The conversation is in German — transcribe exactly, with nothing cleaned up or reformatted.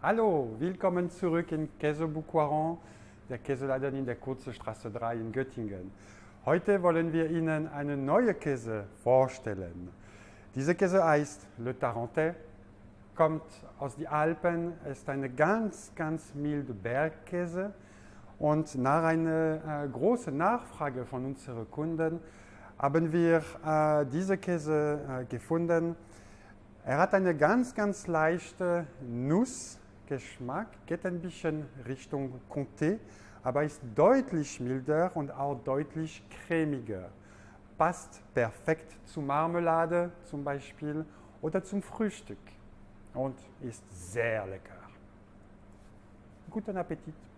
Hallo, willkommen zurück in Käse Boucoiron, der Käseladen in der Kurzestraße drei in Göttingen. Heute wollen wir Ihnen eine neue Käse vorstellen. Dieser Käse heißt Le Tarantais, kommt aus den Alpen, ist eine ganz, ganz milde Bergkäse und nach einer äh, großen Nachfrage von unseren Kunden haben wir äh, diese Käse äh, gefunden. Er hat einen ganz, ganz leichten Nussgeschmack, geht ein bisschen Richtung Comté, aber ist deutlich milder und auch deutlich cremiger. Passt perfekt zu Marmelade zum Beispiel oder zum Frühstück und ist sehr lecker. Guten Appetit!